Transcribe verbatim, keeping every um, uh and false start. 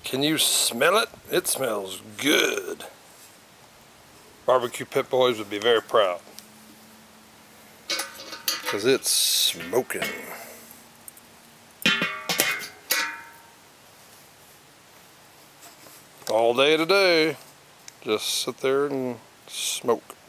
Can you smell it? It smells good. Barbecue Pit Boys would be very proud. Because it's smoking. All day today, just sit there and smoke.